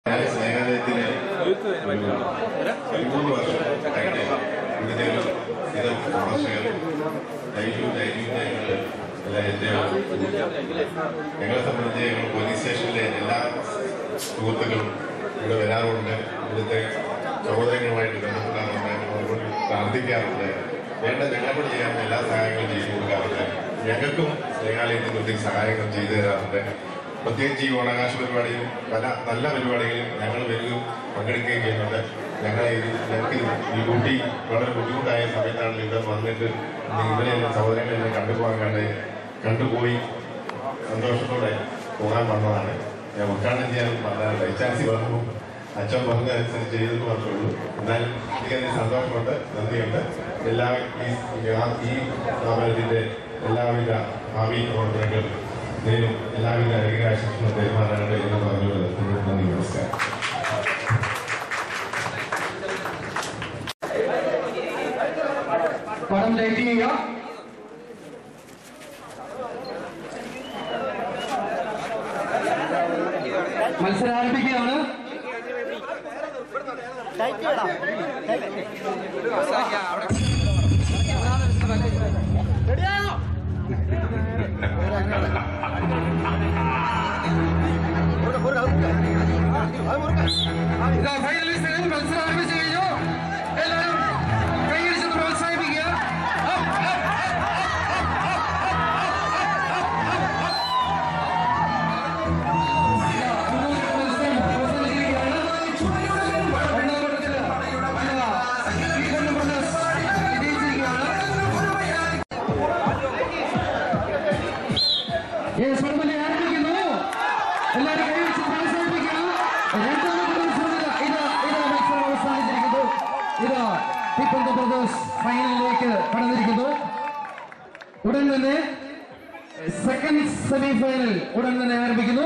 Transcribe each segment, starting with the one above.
സ്നേഹാലയത്തിന് 13 വർഷം ഇവിടുത്തെ പ്രവർത്തകർ ഞങ്ങളെ സംബന്ധിച്ച് ഞങ്ങൾ പോലീസ് സ്റ്റേഷനിലെ എല്ലാ സുഹൃത്തുക്കളും ഇവിടെ വരാറുണ്ട്. ഇവിടുത്തെ സഹോദരങ്ങളുമായിട്ട് ബന്ധപ്പെടാറുണ്ട്. അവരോട് പ്രാർത്ഥിക്കാറുണ്ട്. വേണ്ട ഞങ്ങളോട് ചെയ്യാവുന്ന എല്ലാ സഹായങ്ങളും ചെയ്തു കൊടുക്കാറുണ്ട്. ഞങ്ങൾക്കും സ്നേഹാലയത്തിന് ഒത്തിരി സഹായങ്ങൾ ചെയ്തു തരാറുണ്ട്. പ്രത്യേകിച്ച് ഈ ഓണാഘോഷ പരിപാടിയും പല നല്ല പരിപാടികളിലും ഞങ്ങൾ വരികയും പങ്കെടുക്കുകയും ചെയ്യുന്നുണ്ട്. ഞങ്ങൾക്ക് ഈ ഡ്യൂട്ടി വളരെ ബുദ്ധിമുട്ടായ സമയത്താണ് ഇവിടെ വന്നിട്ട് ഇവരെ സഹോദരങ്ങളെല്ലാം കണ്ടുപോയി സന്തോഷത്തോടെ പോകാൻ വന്നതാണ്. ഞാൻ ഉദ്ഘാടനം ചെയ്യാൻ പറഞ്ഞാൽ ബൈചാൻസി പറഞ്ഞു, അച്ഛൻ പറഞ്ഞതനുസരിച്ച് ചെയ്തെന്ന് മാത്രമേ. എന്നാലും എനിക്കതിന് സന്തോഷമുണ്ട്, നന്ദിയുണ്ട്. എല്ലാ ഈ സ്ഥാപനത്തിൻ്റെ എല്ലാവിധ ഭാവി പ്രവർത്തനങ്ങളും ഇതിനും എല്ലാവിധ അനുഗ്രഹാശംസകളും പെരുമാറാനാണ് എന്ന് പറഞ്ഞുകൊണ്ട് നന്ദി, നമസ്കാരം. പടം ലൈറ്റ് ചെയ്യുക. മത്സരം ആരംഭിക്കുകയാണ്. മത്സരം ആരംഭിച്ചു കഴിഞ്ഞു. എല്ലാവരും കൈയടിച്ച് പ്രോത്സാഹിപ്പിക്കുക. ആരംഭിക്കുന്നു. എല്ലാവരും കൈയടിച്ച് പ്രോത്സാഹിപ്പിക്കുക. മത്സരം അവസാനിച്ചിരിക്കുന്നു. ഇതാ ടിപ്പന്ത ബ്രദേഴ്സ് ഫൈനലിലേക്ക് കടന്നിരിക്കുന്നു. ഉടൻ തന്നെ സെക്കൻഡ് സെമി ഫൈനൽ ഉടൻ തന്നെ ആരംഭിക്കുന്നു.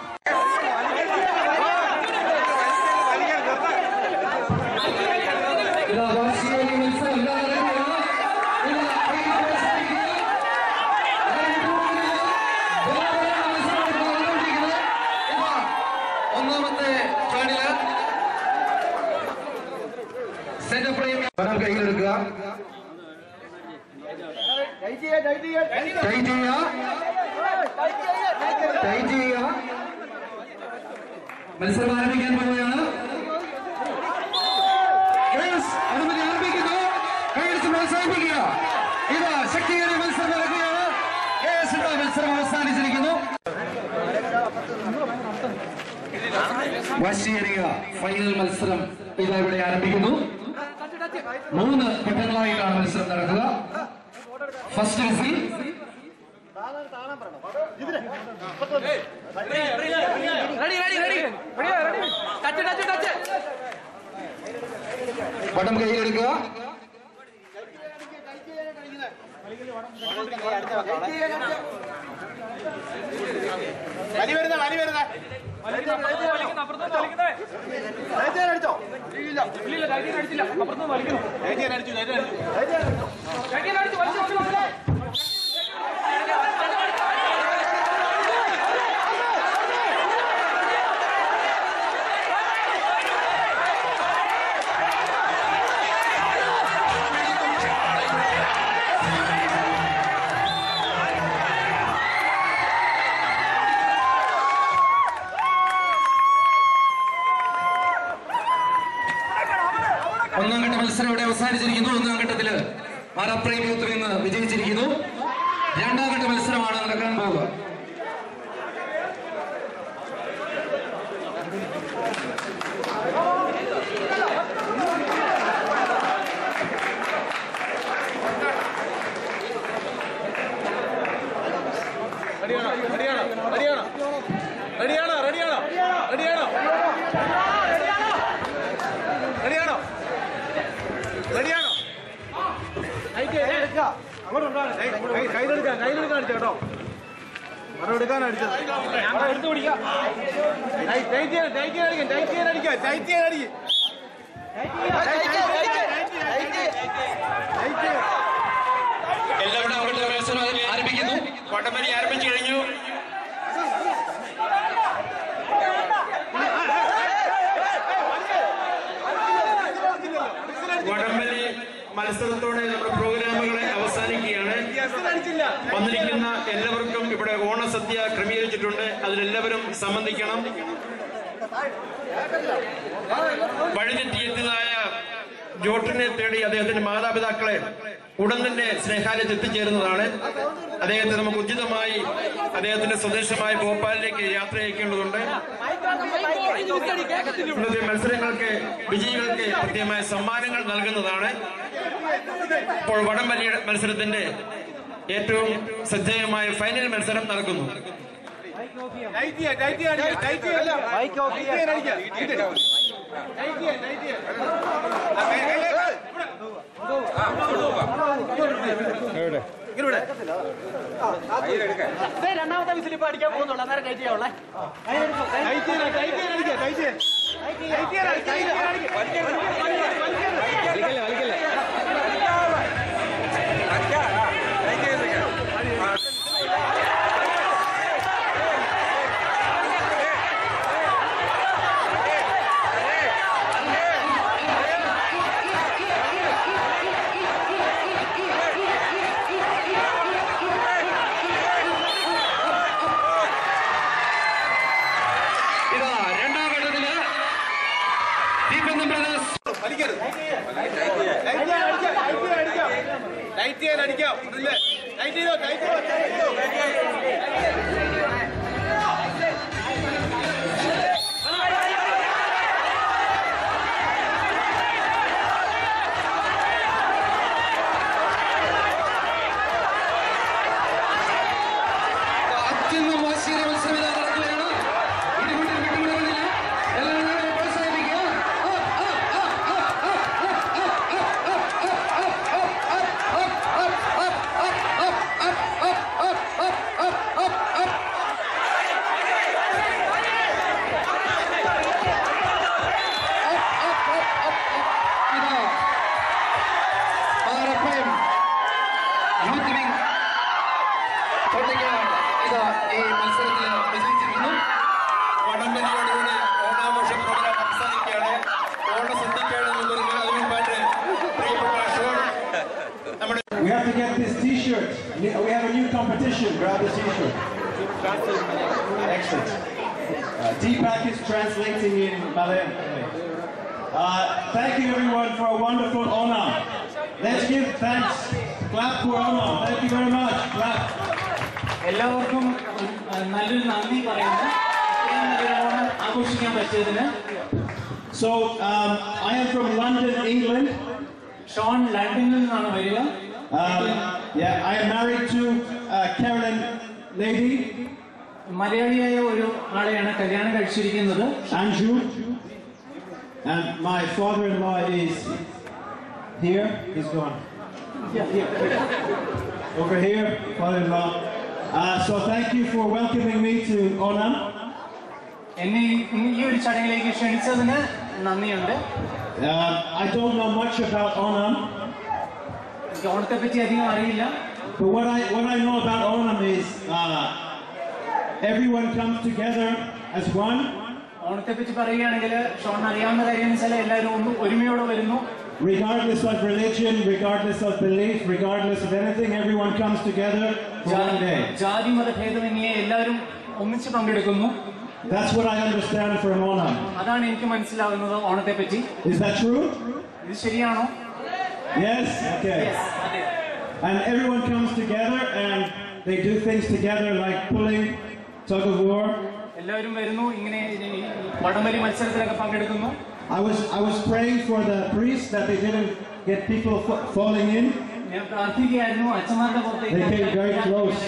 ഇതാ വാശിയേറിയ മത്സരം ഒന്നാമത്തെ ഫൈനല് സെന്റർ ഫ്രെയിം കൈയിലെടുക്കുക. മത്സരം ആരംഭിക്കാൻ പോവുകയാണ്. അനുമതി ആരംഭിക്കുന്നു. കൈയടിച്ച് പ്രോത്സാഹിപ്പിക്കുക. ഇതാ ശക്തിയേറിയ മത്സരം നടക്കുകയാണ്. മത്സരം അവസാനിച്ചിരിക്കുന്നു. വാശിയേറിയ ഫൈനൽ മത്സരം ഇതാ ഇവിടെ ആരംഭിക്കുന്നു. 3 ഘട്ടങ്ങളായിട്ടാണ് മത്സരം നടക്കുക. ഫസ്റ്റ് വിസിൽ, പടം കയ്യിലെടുക്കുക. ഒന്നാം ഘട്ട മത്സരം ഇവിടെ അവസാനിച്ചിരിക്കുന്നു. ഒന്നാം ഘട്ടത്തില് മാരാപ്രേം യൂത്തിൽ നിന്ന് വിജയിച്ചിരിക്കുന്നു. രണ്ടാം ഘട്ട മത്സരമാണ് നടക്കാൻ പോകുക. കേട്ടോ മറവെടുക്കാൻ അടിച്ചത് എടുത്തു പിടിക്കാം. എല്ലാവരും മത്സരം ആരംഭിക്കുന്നു. വടംവലി ആരംഭിച്ചു കഴിഞ്ഞു. വടംവലി മത്സരത്തോടെ നമ്മുടെ പ്രോഗ്രാമുകളെ അവസാനിക്കുകയാണ്. വന്നിരിക്കുന്ന എല്ലാവർക്കും ഇവിടെ ഓണസദ്യ ക്രമീകരിച്ചിട്ടുണ്ട്. അതിലെല്ലാവരും സംബന്ധിക്കണം. വഴിതെറ്റിയെത്തിയതായ ജോട്ടിനെ തേടി അദ്ദേഹത്തിന്റെ മാതാപിതാക്കളെ ഉടൻ തന്നെ സ്നേഹാലയത്തിൽ എത്തിച്ചേരുന്നതാണ്. അദ്ദേഹത്തെ നമുക്ക് ഉചിതമായി അദ്ദേഹത്തിന്റെ സ്വദേശമായ ഭോപ്പാലിലേക്ക് യാത്ര അയക്കേണ്ടതുണ്ട്. ഇന്നത്തെ മത്സരങ്ങൾക്ക് വിജയികൾക്ക് കൃത്യമായ സമ്മാനങ്ങൾ നൽകുന്നതാണ്. ഇപ്പോൾ വടംവലി മത്സരത്തിന്റെ ഏറ്റവും ശ്രദ്ധേയമായ ഫൈനൽ മത്സരം നടക്കുന്നു. രണ്ടാമത്തെ വിസിലിപ്പ് അടിക്കാൻ പോകുന്നുള്ളൂ. അന്നേരം ടൈറ്റ് ചെയ്യാവുള്ളേ. We have to get this t-shirt. We have a new competition. Grab the t-shirt. Excellent. Deepak is translating in Malayalam. Thank you everyone for a wonderful Onam. Let's give thanks. Clap for Onam. Thank you very much. Clap. എല്ലാവർക്കും നല്ലൊരു നന്ദി പറയുന്നു. ഓണം ആഘോഷിക്കാൻ പറ്റിയതിന്. So I am from London, England. Shawn ലണ്ടനിൽ നിന്നാണ് വരിക. Yeah, I am married to a Caroline lady. മലയാളിയായ ഒരു ആളെയാണ് കല്യാണം കഴിച്ചിരിക്കുന്നത്. Anju. And my father-in-law is here. He's gone. Yeah. Over here, father-in-law. So thank you for welcoming me to Onam. എന്നെ ഈ ഒരു ചടങ്ങിലേക്ക് ക്ഷണിച്ചതിന് നന്ദിയുണ്ട്. I don't know much about Onam. ഓണത്തെ പറ്റി അധികം അറിയില്ല. But what I know about Onam is everyone comes together as one. ഓണത്തെ പറ്റി പറയുകയാണെങ്കിൽ ഷോൺ അറിയാവുന്ന കാര്യം എന്ന് വെച്ചാൽ എല്ലാവരും ഒരുമയോടെ വരുന്നു. Regardless of religion, regardless of belief, regardless of anything, everyone comes together for one day. ജാതി മത ഭേദമന്യേ എല്ലാവരും ഒന്നിച്ച് പങ്കെടുക്കുന്നു. That's what I understand from Onam. അതാണ് എനിക്ക് മനസ്സിലാകുന്നത് ഓണത്തെ പറ്റി. Is that true? ഇത് ശരിയാണോ? Yes? Okay. Yes, അതെ. And everyone comes together and they do things together like pulling, tug of war. എല്ലാവരും വരുന്നു, ഇങ്ങനെ വടംവലി മത്സരത്തിലൊക്കെ പങ്കെടുക്കുന്നു. I was praying for the priests that they didn't get people falling in. ഞാൻ പ്രാർത്ഥിക്കുകയായിരുന്നു അച്ഛന്മാരുടെ They came very close.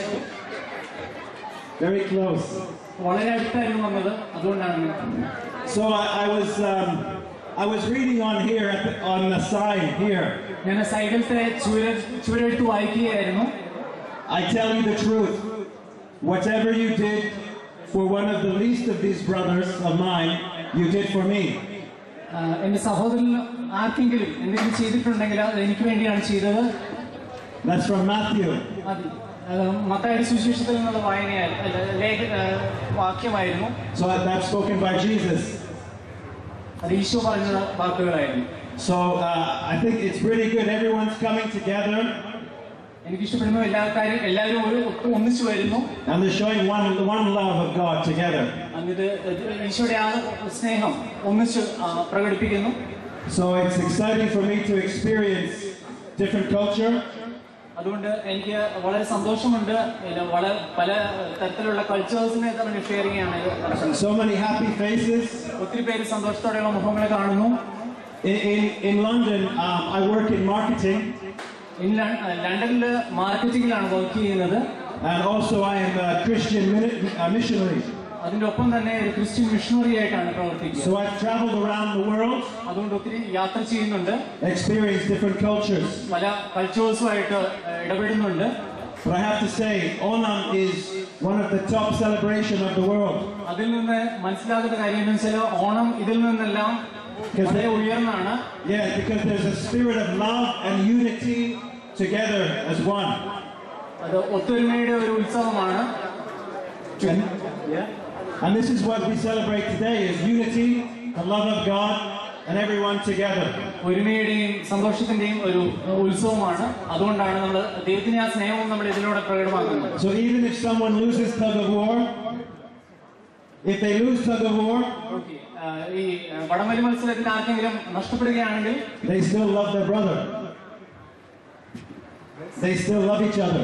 Very close. വളരെ അടുത്തായിരുന്നു വന്നത്, അതുകൊണ്ടാണ്. So I was reading on here on the side here. ഞാൻ സൈഡിലത്തെ ചുവരെടുത്ത് വായിക്കുകയായിരുന്നു. I tell you the truth. Whatever you did for one of the least of these brothers of mine, you did for me. എന്റെ സഹോദരൻ ആർക്കെങ്കിലും എന്തെങ്കിലും ചെയ്തിട്ടുണ്ടെങ്കിൽ അത് എനിക്ക് വേണ്ടിയാണ് ചെയ്തത്. That's from Matthew. മത്തായിയുടെ സുവിശേഷത്തിൽ നിന്നുള്ള വാക്യമായിരുന്നു. So that's spoken by Jesus. അത് ഈശോ പറഞ്ഞ വാക്കുകളായിരുന്നു. So I think it's really good. Everyone's coming together. And they're showing one love of God together. So it's exciting for me to experience different culture. So many happy faces. In London, I work in marketing. In London, marketing and also I am a Christian missionary. Christian missionary. So I've traveled around the world, experienced different cultures. But I have to say, Onam is one of the top celebrations of the world. Because there's a spirit of love and unity together as one. And this is what we celebrate today: is unity, the love of God, and everyone together. So even if someone loses tug of war, if they lose tug of war, they still love their brother. They still love each other.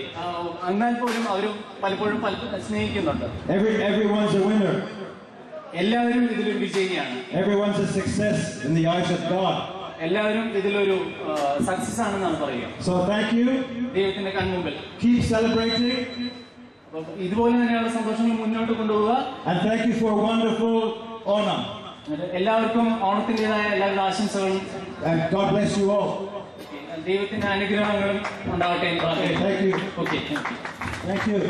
Everyone's a winner. Everyone's a success in the eyes of God. So thank you. Keep celebrating. And thank you for a wonderful Onam. And God bless you all. Thank you. Okay, thank you.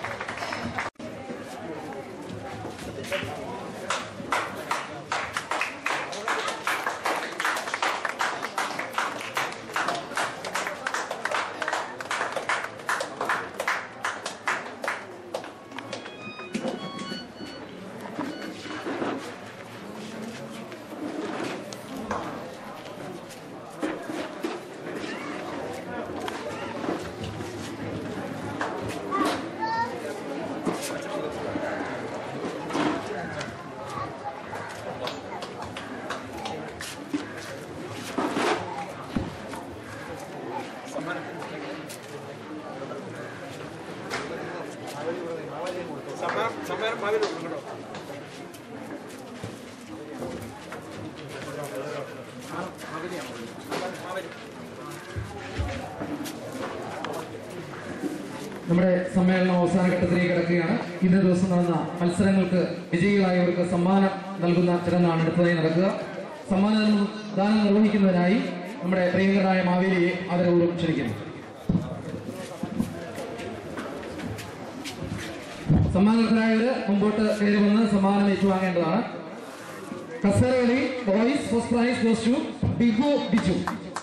നമ്മുടെ സമ്മേളനം അവസാന ഘട്ടത്തിലേക്ക് കിടക്കുകയാണ്. ഇന്നേ ദിവസം നടന്ന മത്സരങ്ങൾക്ക് വിജയികളായവർക്ക് സമ്മാനം നൽകുന്ന ചടങ്ങാണ് അടുത്തതായി നടക്കുക. സമ്മാനദാനം നിർവഹിക്കുന്നതിനായി നമ്മുടെ പ്രിയങ്കരായ മാവേലിയെ ആദരപൂർവ്വം ക്ഷണിക്കുന്നു. സമ്മാനത്തിനായവര് മുമ്പോട്ട് കയറി വന്ന് സമ്മാനം ഏറ്റുവാങ്ങേണ്ടതാണ്. കസേരകളി boys first prize goes to ബിഗു Biju.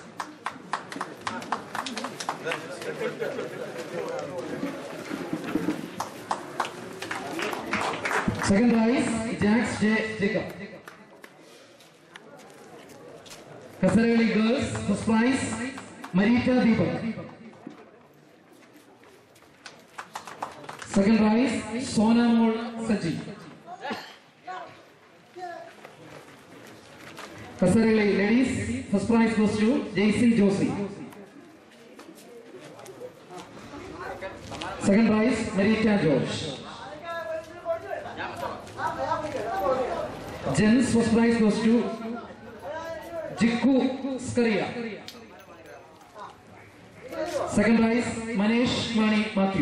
Second prize, Jax J. Jacob. Kasaragali girls, first prize, Marita Deepak. Second prize, Onam Saji. Kasaragali ladies, first prize goes to Jason Joshi. Second prize, Marita George. Gents first prize goes to Jikku Skaria. Second prize, Manesh Mani Matthew.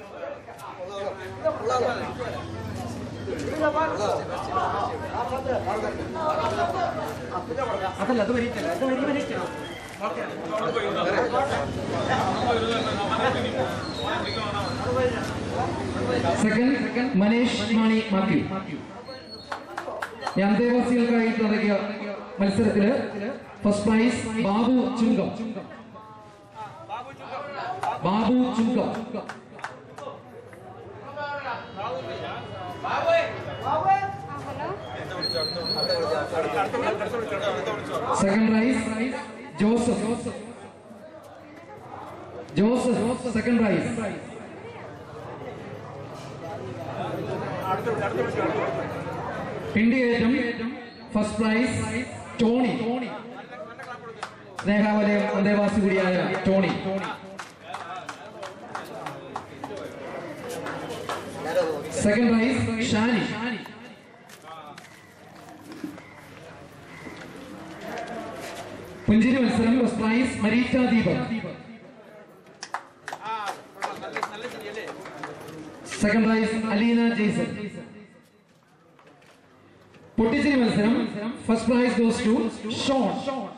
Second, Manesh Mani Matthew. അന്തേവാസികൾക്കായിട്ട് നടത്തിയ മത്സരത്തില് first prize Babu Chungam. Second prize, Joseph. Second prize. Indiatum, first prize, Tony. Snehalayam Andevasi Guriyaya, Tony. Second prize, Shani. Punjiri Malsaram, first prize, Marita Deepak. Second prize, Alina Jason. Pottichiri Malsaram, first prize goes to Sean.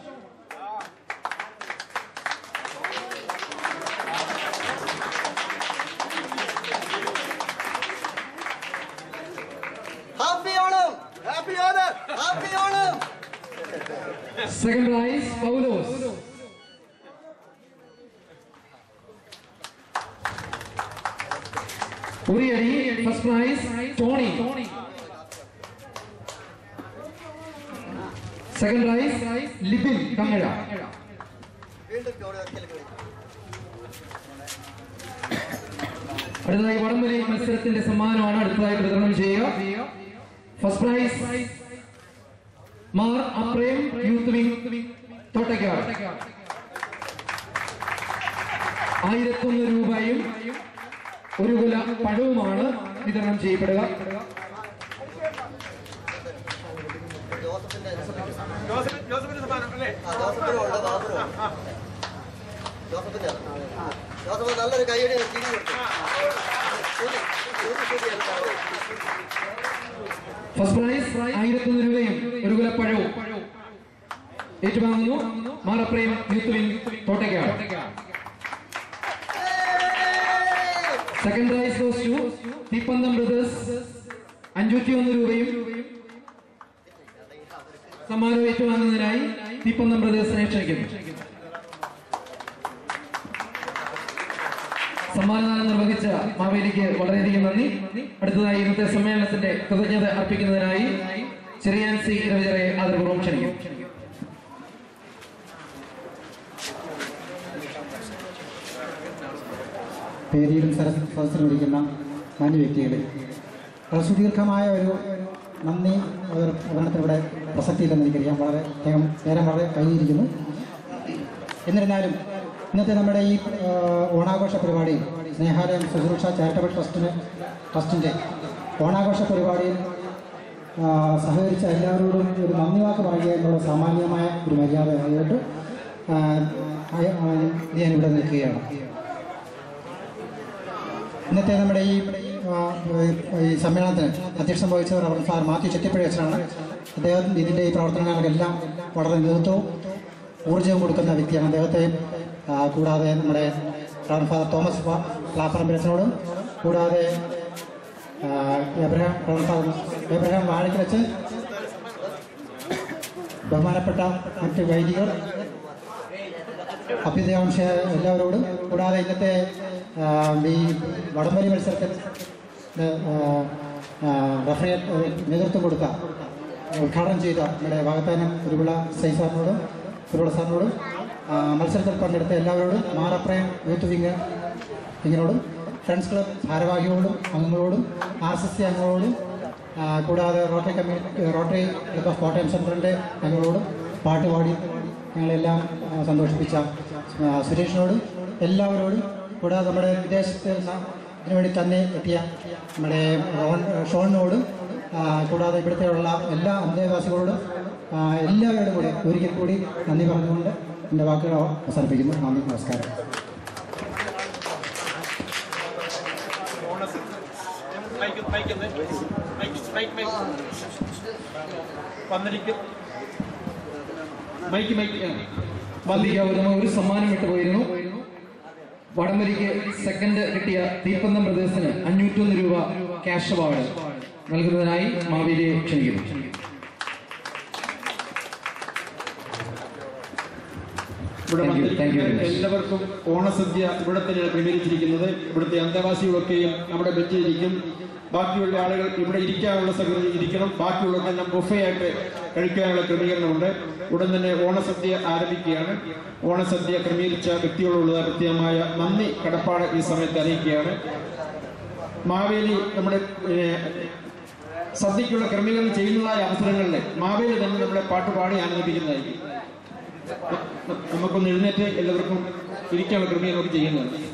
Happy Onam! Happy Onam! Happy Onam! Second prize, Paulos. Uriyadi, first prize, Tony. Second prize, Libin, Kangada. അടുത്തതായി വടംവലി മത്സരത്തിന്റെ സമ്മാനമാണ് അടുത്തതായി വിതരണം ചെയ്യുക. First prize Mar Aprem youth wing Thottakkad 1001 രൂപയും 1 കുല പഴവുമാണ് വിതരണം ചെയ്യപ്പെടുക. നല്ലൊരു കൈയടി ഫസ്റ്റ് പ്രൈസ് 1001 രൂപയും 1 കുല പഴവും ഏറ്റുവാങ്ങുന്നു Mar Aprem youth wing Thottakkad. Second prize goes to Deepandam Brothers 501 രൂപയും സമ്മാനം ഏറ്റുവാങ്ങുന്നതിനായി ദീപന്തം ബ്രദേഴ്സിനെ ക്ഷണിക്കുന്നു. സമ്മാനദാനം നിർവഹിച്ച മാവേലിക്ക് വളരെയധികം നന്ദി. അടുത്തതായി ഇന്നത്തെ സമ്മേളനത്തിന്റെ കൃതജ്ഞത അർപ്പിക്കുന്നതിനായി ചെറിയാൻസി ഇരവിചറയെ ആദരപൂർവ്വം ക്ഷണിക്കും. വേദിയിലും സദസ്സിലിരിക്കുന്ന മാന്യ വ്യക്തികളെ, വളരെ സുദീർഘമായ ഒരു നന്ദി പ്രകടനത്തിലൂടെ പ്രസക്തിയില്ലെന്ന് എനിക്കറിയാം. വളരെ നേരം വളരെ കഴിഞ്ഞിരിക്കുന്നു. എന്നിരുന്നാലും ഇന്നത്തെ നമ്മുടെ ഈ ഓണാഘോഷ പരിപാടി സ്നേഹാലയം ശുശ്രൂഷ ചാരിറ്റബിൾ ട്രസ്റ്റിൻ്റെ ഓണാഘോഷ പരിപാടിയിൽ സഹകരിച്ച എല്ലാവരോടും ഒരു നന്ദി വാക്ക് പറയുക എന്നുള്ള സാമാന്യമായ ഒരു മര്യാദ ആയിട്ട് ഞാനിവിടെ നിൽക്കുകയാണ്. ഇന്നത്തെ നമ്മുടെ ഈ സമ്മേളനത്തിന് അധ്യക്ഷം വഹിച്ചവർ അവർ സാർ മാത്യു ചെത്തിപ്പുഴ അച്ഛനാണ്. അദ്ദേഹം ഇതിൻ്റെ ഈ പ്രവർത്തനങ്ങൾക്കെല്ലാം വളരെ നേതൃത്വവും ഊർജ്ജവും കൊടുക്കുന്ന വ്യക്തിയാണ്. അദ്ദേഹത്തെയും കൂടാതെ നമ്മുടെ ഫാദർ തോമസ് പ്ലാപ്പറമ്പലച്ചനോടും കൂടാതെ എബ്രഹാം വാഴയ്ക്കൽ അച്ഛൻ, ബഹുമാനപ്പെട്ട മറ്റ് വൈദികർ, അഭ്യുദയാംശ എല്ലാവരോടും കൂടാതെ ഇന്നത്തെ ഈ വടംവലി മത്സരത്തിൽ നേതൃത്വം കൊടുത്ത ഉദ്ഘാടനം ചെയ്ത നമ്മുടെ വാഗത്താനം കുരുവിള സാറിനോടും മത്സരത്തിൽ പങ്കെടുത്ത എല്ലാവരോടും മാറപ്രയം യൂത്ത് വിങ്ങിനോടും ഫ്രണ്ട്സ് ക്ലബ് ഭാരവാഹികളോടും അംഗങ്ങളോടും RSS അംഗങ്ങളോടും കൂടാതെ റോട്ടറി ക്ലബ് ഓഫ് കോട്ടയം സെൻറ്ററിൻ്റെ അംഗങ്ങളോടും പാട്ടുപാടി ഞങ്ങളെല്ലാം സന്തോഷിപ്പിച്ച സുരേഷിനോടും എല്ലാവരോടും കൂടാതെ നമ്മുടെ വിദേശത്ത് ഇതിനുവേണ്ടി തന്നെ എത്തിയ നമ്മുടെ ഷോണിനോടും കൂടാതെ ഇവിടുത്തെയുള്ള എല്ലാ അന്തേവാസികളോടും എല്ലാവരോടും കൂടി ഒരിക്കൽ കൂടി നന്ദി പറഞ്ഞുകൊണ്ട് എൻ്റെ വാക്കുകൾ അവസാനിപ്പിക്കുന്നു. നന്ദി, നമസ്കാരം. വന്ദിക്കാവുന്ന ഒരു സമ്മാനം വിട്ടുപോയിരുന്നു. വടംവലിക്ക് സെക്കൻഡ് കിട്ടിയ ദീപന്തം ബ്രദേഴ്സിന് 501 രൂപ ക്യാഷ് അവാർഡ് നൽകുന്നതിനായി മാവേലിയെ ക്ഷണിക്കുന്നു. എല്ലാവർക്കും ഓണസദ്യ ഇവിടെ തന്നെയാണ് ക്രമീകരിച്ചിരിക്കുന്നത്. ഇവിടുത്തെ അന്തേവാസികളൊക്കെയും നമ്മുടെ ബെഞ്ചിലിരിക്കും. ബാക്കിയുള്ള ആളുകൾ ഇവിടെ ഇരിക്കാനുള്ള സൗകര്യം ഇരിക്കണം. ബാക്കിയുള്ളവരെല്ലാം ബുഫേ ആയിട്ട് കഴിക്കാനുള്ള ക്രമീകരണമുണ്ട്. ഉടൻ തന്നെ ഓണസദ്യ ആരംഭിക്കുകയാണ്. ഓണസദ്യ ക്രമീകരിച്ച വ്യക്തികളോടുള്ള പ്രത്യേകമായ നന്ദി കടപ്പാട് ഈ സമയത്ത് അറിയിക്കുകയാണ്. മാവേലി നമ്മുടെ സദ്യക്കുള്ള ക്രമീകരണം ചെയ്യുന്നതായ അവസരങ്ങളിൽ മാവേലി തന്നെ നമ്മളെ പാട്ടുപാടി ആനന്ദിപ്പിക്കുന്നതായിരിക്കും. നമുക്കൊന്ന് എഴുന്നേറ്റ് എല്ലാവർക്കും ഇരിക്കാനുള്ള ക്രമീകരണം ചെയ്യുന്നതാണ്.